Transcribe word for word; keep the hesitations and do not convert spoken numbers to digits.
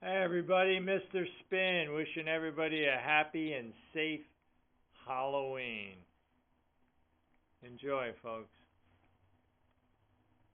Hey everybody, Mister Spin, wishing everybody a happy and safe Halloween. Enjoy, folks.